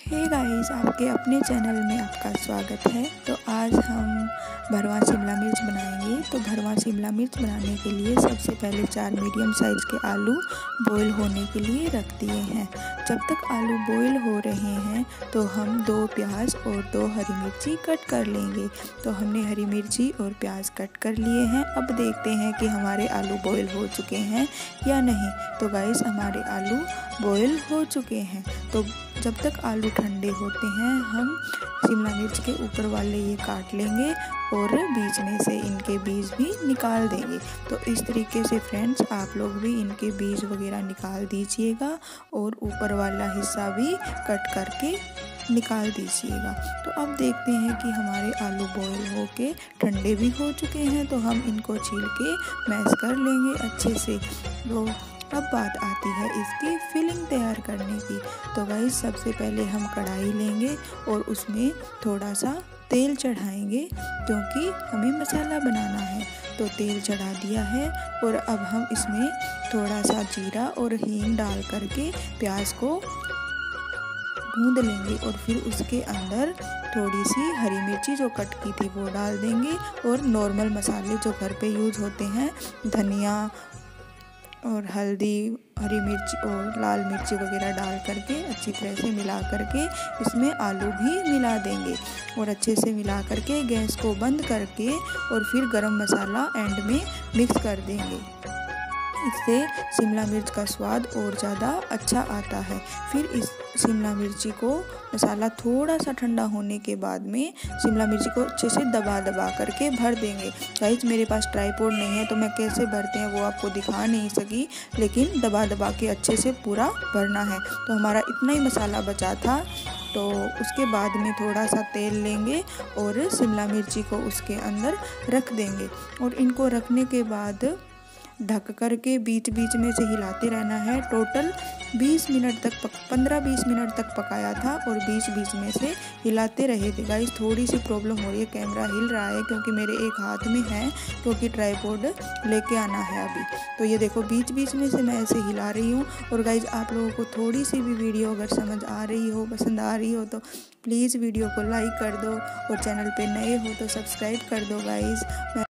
Hey guys, आपके अपने channel में आपका स्वागत है। तो आज हम भरवा शिमला मिर्च बनाएंगे। तो भरवा शिमला मिर्च बनाने के लिए सबसे पहले 4 मीडियम साइज़ के आलू बॉईल होने के लिए रख दिए हैं। जब तक आलू बॉईल हो रहे हैं तो हम 2 प्याज और 2 हरी मिर्ची कट कर लेंगे। तो हमने हरी मिर्ची और प्याज कट कर लिए हैं। अब देखते हैं कि हमारे आलू बॉईल हो चुके हैं या नहीं। तो गाइस, हमारे आलू बॉईल हो चुके हैं। तो जब तक आलू ठंडे होते हैं हम शिमला मिर्च के ऊपर वाले ये काट लेंगे और बीच में से इनके बीज भी निकाल देंगे। तो इस तरीके से फ्रेंड्स, आप लोग भी इनके बीज वगैरह निकाल दीजिएगा और ऊपर वाला हिस्सा भी कट करके निकाल दीजिएगा। तो अब देखते हैं कि हमारे आलू बॉईल होके ठंडे भी हो चुके हैं। तो हम इनको छील के मैश कर लेंगे अच्छे से। तो अब बात आती है इसकी फिलिंग तैयार करने की। तो गाइस, सबसे पहले हम कढ़ाई लेंगे और उसमें थोड़ा सा तेल चढ़ाएंगे क्योंकि हमें मसाला बनाना है। तो तेल चढ़ा दिया है और अब हम इसमें थोड़ा सा जीरा और हींग डाल करके प्याज को भून लेंगे और फिर उसके अंदर थोड़ी सी हरी मिर्ची जो कट की थी वो डाल देंगे और नॉर्मल मसाले जो घर पे यूज़ होते हैं, धनिया और हल्दी, हरी मिर्च और लाल मिर्ची वगैरह डाल करके अच्छी तरह से मिला करके इसमें आलू भी मिला देंगे और अच्छे से मिला करके गैस को बंद करके और फिर गरम मसाला एंड में मिक्स कर देंगे। इससे शिमला मिर्च का स्वाद और ज़्यादा अच्छा आता है। फिर इस शिमला मिर्ची को मसाला थोड़ा सा ठंडा होने के बाद में शिमला मिर्ची को अच्छे से दबा करके भर देंगे। गाइस, मेरे पास ट्राइपॉड नहीं है तो मैं कैसे भरते हैं वो आपको दिखा नहीं सकी, लेकिन दबा के अच्छे से पूरा भरना है। तो हमारा इतना ही मसाला बचा था। तो उसके बाद में थोड़ा सा तेल लेंगे और शिमला मिर्ची को उसके अंदर रख देंगे और इनको रखने के बाद ढक करके बीच बीच में से हिलाते रहना है। टोटल 15-20 मिनट तक पकाया था और बीच बीच में से हिलाते रहे थे। गाइस, थोड़ी सी प्रॉब्लम हो रही है, कैमरा हिल रहा है क्योंकि मेरे एक हाथ में है क्योंकि ट्राइपॉड लेके आना है अभी। तो ये देखो, बीच बीच में से मैं ऐसे हिला रही हूँ। और गाइस, आप लोगों को थोड़ी सी भी वीडियो अगर समझ आ रही हो, पसंद आ रही हो तो प्लीज़ वीडियो को लाइक कर दो और चैनल पर नए हो तो सब्सक्राइब कर दो गाइस।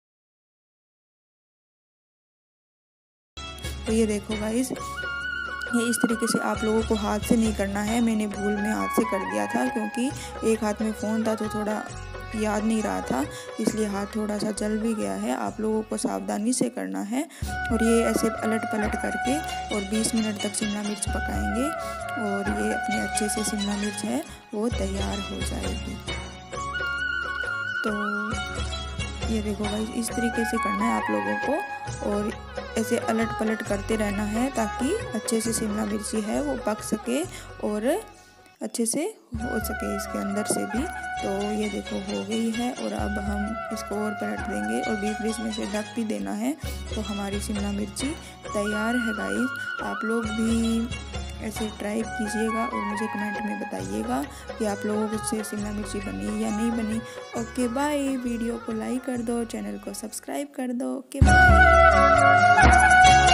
तो ये देखो गाइस, ये इस तरीके से आप लोगों को हाथ से नहीं करना है। मैंने भूल में हाथ से कर दिया था क्योंकि एक हाथ में फ़ोन था तो थोड़ा याद नहीं रहा था, इसलिए हाथ थोड़ा सा जल भी गया है। आप लोगों को सावधानी से करना है और ये ऐसे अलट पलट करके और 20 मिनट तक शिमला मिर्च पकाएंगे और ये अपने अच्छे से शिमला मिर्च है वो तैयार हो जाएगी। तो ये देखो गाइस, इस तरीके से करना है आप लोगों को और ऐसे अलट पलट करते रहना है ताकि अच्छे से शिमला मिर्ची है वो पक सके और अच्छे से हो सके इसके अंदर से भी। तो ये देखो हो गई है और अब हम इसको और पलट देंगे और बीच बीच में से ढक भी देना है। तो हमारी शिमला मिर्ची तैयार है गाइस। आप लोग भी ऐसे ट्राई कीजिएगा और मुझे कमेंट में बताइएगा कि आप लोगों से शिमला मिर्ची बनी या नहीं बनी। Okay bye. वीडियो को लाइक कर दो, चैनल को सब्सक्राइब कर दो। Okay bye.